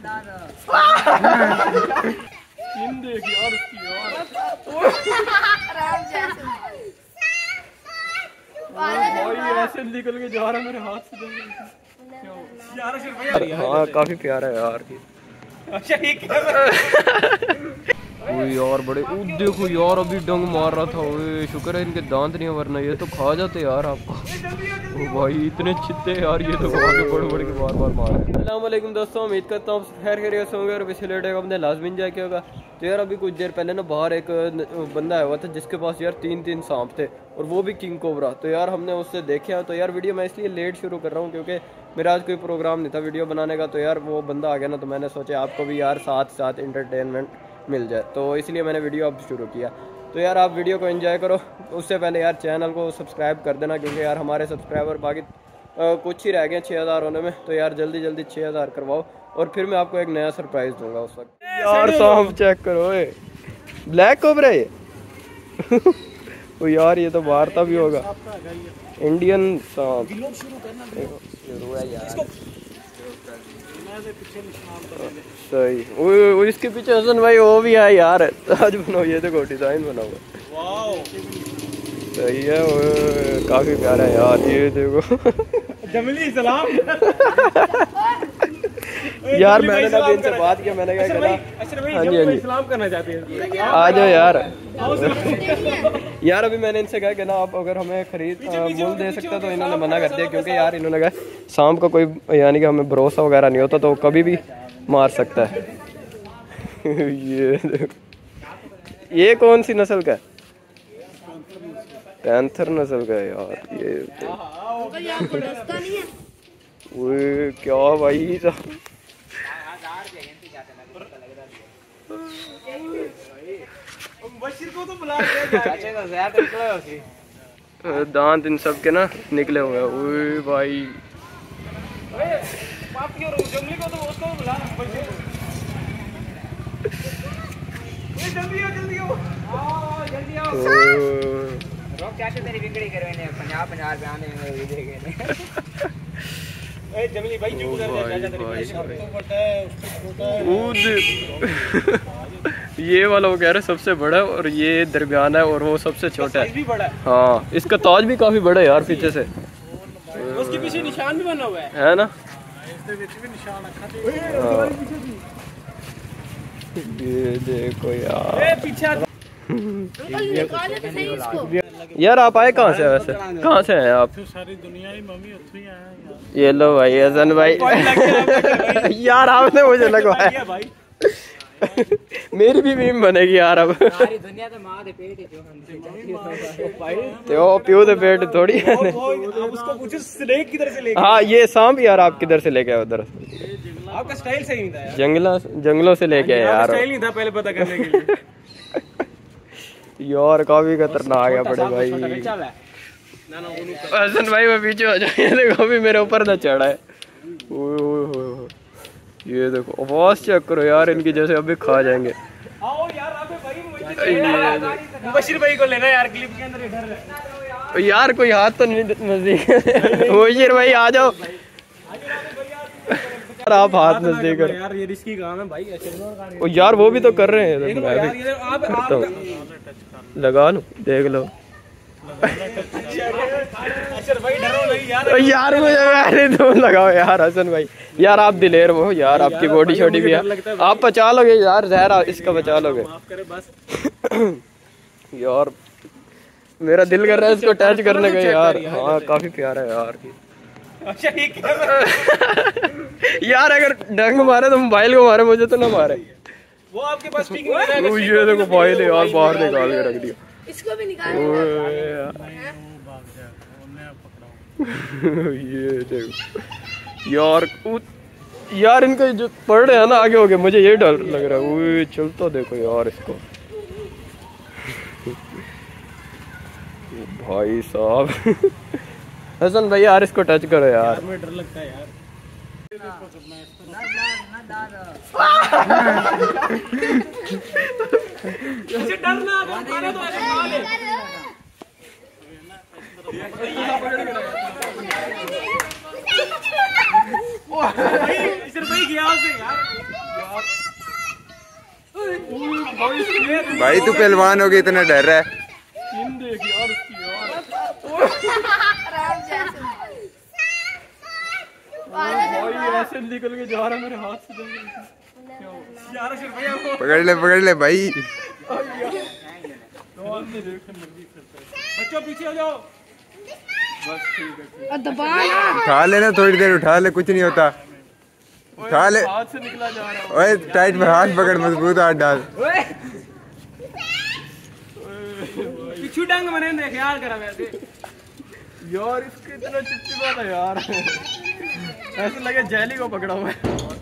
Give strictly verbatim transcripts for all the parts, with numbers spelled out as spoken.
देख यार उसकी यार भाई ऐसे निकल के जा रहा है मेरे हाथ से यार। हाँ काफी प्यारा है यार। अच्छा ठीक है यार बड़े ओ देखो यार अभी डंग मार रहा था। ओए शुक्र है इनके दांत नहीं, वरना ये तो खा जाते यार आपको। ओ भाई इतने चित्ते यार, ये तो आगे बढ़ बढ़ के बार बार मार रहे हैं। अस्सलाम वालेकुम दोस्तों, उम्मीद करता हूँ खैर खैरियत होंगे और पिछले डेट अपने लाजमीन जाके होगा। तो यार अभी कुछ देर पहले ना बाहर एक बंदा आया हुआ था जिसके पास यार तीन तीन सांप थे और वो भी किंग कोबरा। तो यार हमने उससे देखे। तो यार वीडियो मैं इसलिए लेट शुरू कर रहा हूँ क्योंकि मेरा आज कोई प्रोग्राम नहीं था वीडियो बनाने का। तो यार वो बंदा आ गया ना, तो मैंने सोचा आपको भी यार साथ साथ इंटरटेनमेंट मिल जाए, तो इसलिए मैंने वीडियो अब शुरू किया। तो यार आप वीडियो को एंजॉय करो, उससे पहले यार चैनल को सब्सक्राइब कर देना क्योंकि यार हमारे सब्सक्राइबर बाकी आ, कुछ ही रह गए छः हज़ार होने में। तो यार जल्दी जल्दी छः हज़ार करवाओ और फिर मैं आपको एक नया सरप्राइज दूंगा उस वक्त। यार सांप चेक करो, ब्लैक कोबरा ये ओ यार ये तो मारता भी होगा, इंडियन सांप। सही वो इसके पीछे हसन भाई वो भी है यार। आज बनाओ, ये देखो डिजाइन बना हुआ, सही है वो, काफी प्यारा है यार। ये देखो जमली सलाम यार मैंने ना इनसे बात किया, मैंने कहा हाँ जी हाँ जी सलाम करना चाहते हैं, आ जाओ यार। यार अभी मैंने इनसे कहा कि ना आप अगर हमें खरीद मूल दे सकते तो इन्होंने मना कर दिया क्योंकि यार इन्होंने कहा सांप का कोई यानी कि हमें भरोसा वगैरह नहीं होता तो कभी भी मार सकता है। ये देखो ये कौन सी नस्ल का है? पैंथर नस्ल का है यार ये। वो क्या भाई दांत इन सब के ना निकले हुए हैं। ओए भाई तेरी बिगड़ी करवाने पंजाब पंजाब पे आने देखे जमली भाई जो ये वाला वो कह रहे सबसे बड़ा है और ये दरमियाना है और वो सबसे छोटा है। हाँ इसका ताज भी काफी बड़ा है यार पीछे से, उसके पीछे निशान भी बना हुआ है है ना। ये देखो यार पीछे यार आप आए कहाँ से? वैसे कहाँ से हैं आप? सारी दुनिया ही मम्मी आए। ये लो भाई हसन भाई यार आपने मुझे लगवाया भाई मेरी भी मीम बनेगी यार अब। सारी दुनिया तो मां दे पेट जो प्यो दे पेट थोड़ी है। उसको पूछो स्नेक किधर से लेके। हाँ ये सांप यार आप किधर से लेके आए? उधर आपका स्टाइल सही नहीं था यार, जंगलों जंगलों से लेके आए यार। स्टाइल नहीं था पहले पता करने के लिए। यार काफी खतरनाक है बड़े भाई। हसन भाई मैं पीछे हो जाए, देखो अभी मेरे ऊपर ना चढ़ा है। ये देखो आवाज चेक करो यार इनकी, जैसे अभी खा जाएंगे। आओ यार अबे भाई मुबशिर भाई को लेना यार क्लिप के अंदर इधर। यार कोई हाथ तो नहीं नजदीक। मुबशिर भाई आ जाओ यार, आप हाथ नजदीक करो यार, ये रिस्की काम है भाई। ओ यार वो भी तो कर रहे हैं, लगा लो देख लो यार मुझे तुम लगाओ यार हसन भाई। यार आप दिलेर हो यार, आपकी बॉडी छोटी भी है, आप बचा लोगे यार जहर इसका बचा लोगे। यार मेरा दिल कर रहा है इसको टच करने का यार। हाँ काफी प्यारा है यार। अच्छा ठीक है यार अगर डंग मारे तो मोबाइल को मारे, मुझे तो ना मारे। वो आपके पास ठीक नहीं है। ये देखो मोबाइल है यार, बाहर निकाल के रख दिया। इसको भी निकाल ये देखो यार यार इनका जो पड़ रहे हैं ना आगे हो गए, मुझे ये डर लग रहा है। वो चलता देखो यार इसको भाई साहब। हसन भाई यार इसको टच करो यार, मुझे डर लगता है यार। मुझे डर ना खाना तो ऐसे खा ले। भाई भाई गया से यार। भाई तू पहलवान हो गया, इतना डर रहा है। देख यार उसकी यार भाई ऐसे निकल के जा रहा मेरे हाथ से। पकड़ ले पकड़ ले भाई। बच्चों पीछे हो जाओ। बस ठीक है। उठा लेना थोड़ी देर, उठा ले, कुछ नहीं होता। उठा ले। हाथ से निकला जा रहा है। ओए टाइट में हाथ पकड़, मजबूत हाथ डाल। पिछू डंग मने ने ख्याल करा वैसे यार, इसके इतना चिपचिपा था यार, ऐसे लगे जेली को पकड़ा हुआ है।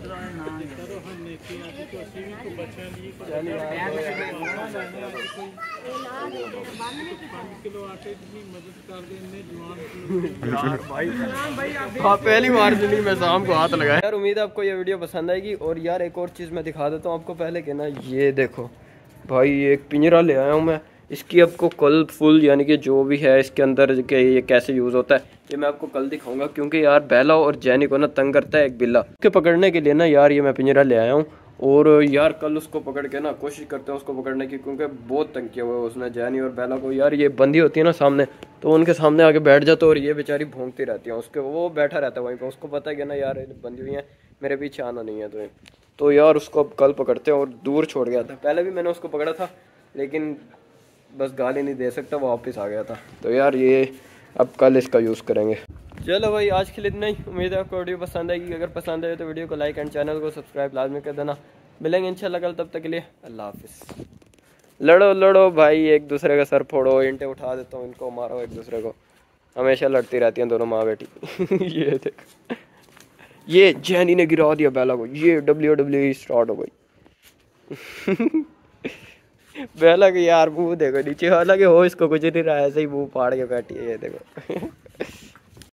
हाँ पहली बार जिंदगी में शाम को हाथ लगाया यार। उम्मीद है आपको ये वीडियो पसंद आएगी। और यार एक और चीज़ मैं दिखा देता हूँ आपको पहले के ना, ये देखो भाई एक पिंजरा ले आया हूँ मैं। इसकी आपको कल फुल यानी कि जो भी है इसके अंदर के ये कैसे यूज़ होता है ये मैं आपको कल दिखाऊंगा। क्योंकि यार बेला और जैनी को ना तंग करता है एक बिल्ला, उसके पकड़ने के लिए ना यार ये मैं पिंजरा ले आया हूँ। और यार कल उसको पकड़ के ना कोशिश करते हैं उसको पकड़ने की, क्योंकि बहुत तंग किया हुआ है उसने जैनी और बेला को। यार ये बंदी होती है ना सामने, तो उनके सामने आके बैठ जाते और ये बेचारी भोंकती रहती है उसके, वो बैठा रहता है वहीं पर। उसको पता है कि ना यार बंदी हुई है, मेरे पीछे आना नहीं है तो तो यार उसको अब कल पकड़ते हैं। और दूर छोड़ गया था, पहले भी मैंने उसको पकड़ा था लेकिन बस गाली नहीं दे सकता, वो वापस आ गया था। तो यार ये अब कल इसका यूज़ करेंगे। चलो भाई आज के लिए इतना ही। उम्मीद है आपको वीडियो पसंद आएगी। अगर पसंद आए तो वीडियो को लाइक एंड चैनल को सब्सक्राइब लाजमी कर देना। मिलेंगे इंशाल्लाह कल, तब तक के लिए अल्लाह हाफिज़। लड़ो लड़ो भाई, एक दूसरे का सर फोड़ो, ईंटें उठा देता हूँ, इनको मारो एक दूसरे को। हमेशा लड़ती रहती हैं दोनों माँ बेटी। ये देख, ये जैनी ने गिरा दिया बेला को, ये डब्ल्यू डब्ल्यू ई स्टार्ट हो गई। बेला के यार मुँह देखो नीचे, हालांकि हो इसको कुछ नहीं रहा है, ऐसे ही मुँह फाड़ के बैठी है ये देखो।